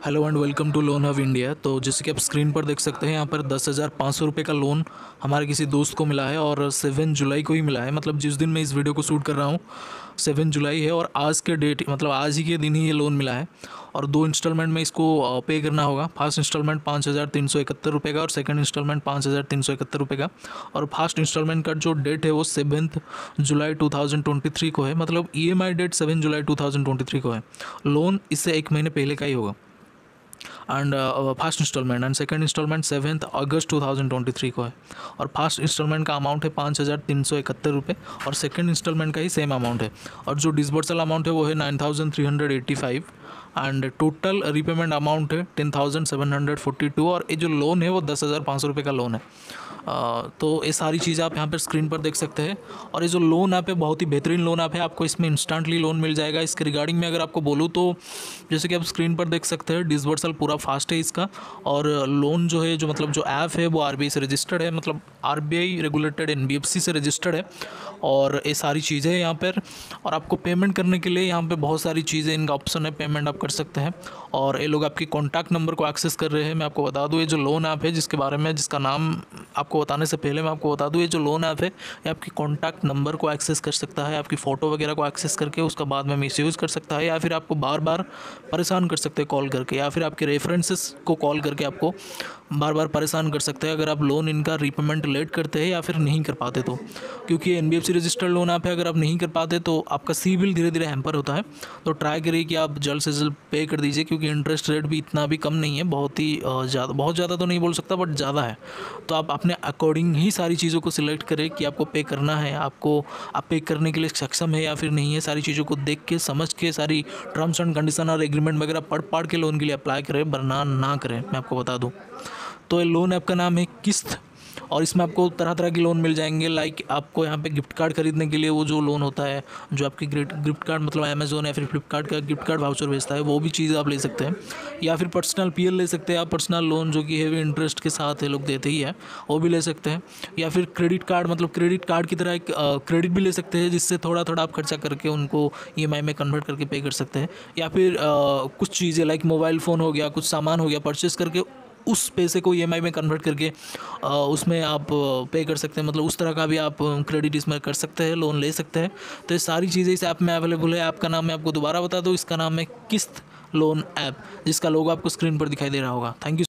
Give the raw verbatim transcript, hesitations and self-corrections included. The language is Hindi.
Hello and welcome to Loan Hub India. तो जैसे कि आप स्क्रीन पर देख सकते हैं, यहाँ पर दस हज़ार पाँच सौ रुपये का लोन हमारे किसी दोस्त को मिला है और सेवन जुलाई को ही मिला है। मतलब जिस दिन मैं इस वीडियो को शूट कर रहा हूँ सेवन जुलाई है और आज के डेट मतलब आज ही के दिन ही ये लोन मिला है। और दो इंस्टॉलमेंट में इसको पे करना होगा। फर्स्ट इंस्टॉलमेंट पाँच हज़ार तीन सौ इकहत्तर रुपये का और सेकंड इंस्टॉलमेंट पाँच हज़ार तीन सौ इकहत्तर रुपये का। और फर्स्ट इंस्टॉलमेंट का जो डेट है वो seventh July two thousand twenty three को है। मतलब E M I date seven July two thousand twenty three को है। लोन इससे एक महीने पहले का ही होगा। And first instalment and second instalment seventh August two thousand twenty three को है। और फर्स्ट इंस्टॉलमेंट का अमाउंट है पाँच हज़ार तीन सौ इकहत्तर रुपये और सेकंड इंस्टॉलमेंट का ही सेम अमाउंट है। और जो डिसबर्सल अमाउंट है वो है nine thousand three hundred eighty five and total repayment amount है ten thousand seven hundred forty two. और ये जो लोन है वो दस हज़ार पाँच सौ रुपये का लोन है। Uh, तो ये सारी चीज़ें आप यहाँ पर स्क्रीन पर देख सकते हैं। और ये जो लोन ऐप है बहुत ही बेहतरीन लोन ऐप है। आपको इसमें इंस्टेंटली लोन मिल जाएगा। इसके रिगार्डिंग में अगर आपको बोलूँ तो जैसे कि आप स्क्रीन पर देख सकते हैं डिसबर्सल पूरा फास्ट है इसका। और लोन जो है जो मतलब जो ऐप है वो आर बी आई से रजिस्टर्ड है। मतलब R B I regulated N B F C से रजिस्टर्ड है। और ये सारी चीज़ें हैं यहाँ पर। और आपको पेमेंट करने के लिए यहाँ पे बहुत सारी चीज़ें इनका ऑप्शन है, पेमेंट आप कर सकते हैं। और ये लोग आपकी कॉन्टैक्ट नंबर को एक्सेस कर रहे हैं। मैं आपको बता दूँ ये जो लोन ऐप है जिसके बारे में जिसका नाम आपको बताने से पहले मैं आपको बता दूँ ये जो लोन ऐप है ये आपकी कॉन्टैक्ट नंबर को एक्सेस कर सकता है, आपकी फ़ोटो वगैरह को एक्सेस करके उसका बाद में मिसयूज़ कर सकता है, या फिर आपको बार बार परेशान कर सकते हैं कॉल करके, या फिर आपके रेफरेंसेस को कॉल करके आपको बार बार परेशान कर सकते हैं अगर आप लोन इनका रीपेमेंट लेट करते हैं या फिर नहीं कर पाते तो। क्योंकि N B F C registered loan app है, अगर आप नहीं कर पाते तो आपका सिबिल धीरे धीरे हैम्पर होता है। तो ट्राई करिए कि आप जल्द से जल्द पे कर दीजिए, क्योंकि इंटरेस्ट रेट भी इतना भी कम नहीं है, बहुत ही ज़्यादा बहुत ज़्यादा तो नहीं बोल सकता बट ज़्यादा है। तो आप अपने अकॉर्डिंग ही सारी चीज़ों को सिलेक्ट करें कि आपको पे करना है, आपको आप पे करने के लिए सक्षम है या फिर नहीं है। सारी चीज़ों को देख के समझ के सारी टर्म्स एंड कंडीशन और एग्रीमेंट वगैरह पढ़ पढ़ के लोन के लिए अप्लाई करें, वरना ना करें, मैं आपको बता दूँ। तो ये लोन ऐप का नाम है किस्त और इसमें आपको तरह तरह की लोन मिल जाएंगे। लाइक आपको यहाँ पे गिफ्ट कार्ड खरीदने के लिए वो जो लोन होता है, जो आपकी गिफ्ट कार्ड मतलब अमेजोन या फिर फ्लिपकार्ट का गिफ्ट कार्ड वाउचर भेजता है, वो भी चीज़ आप ले सकते हैं। या फिर पर्सनल पी एल ले सकते हैं आप, पर्सनल लोन जो कि हैवी इंटरेस्ट के साथ ये लोग देते ही है, वो भी ले सकते हैं। या फिर क्रेडिट कार्ड मतलब क्रेडिट कार्ड की तरह एक क्रेडिट भी ले सकते हैं, जिससे थोड़ा थोड़ा आप खर्चा करके उनको ई एम आई में कन्वर्ट करके पे कर सकते हैं। या फिर आ, कुछ चीज़ें लाइक मोबाइल फ़ोन हो गया, कुछ सामान हो गया, परचेस करके उस पैसे को ई एम आई में कन्वर्ट करके आ, उसमें आप पे कर सकते हैं। मतलब उस तरह का भी आप क्रेडिट इसमें कर सकते हैं, लोन ले सकते हैं। तो ये सारी चीज़ें इस ऐप में अवेलेबल है। ऐप का नाम मैं आपको दोबारा बता दूँ, इसका नाम है किस्त लोन ऐप, जिसका लोगो आपको स्क्रीन पर दिखाई दे रहा होगा। Thank you.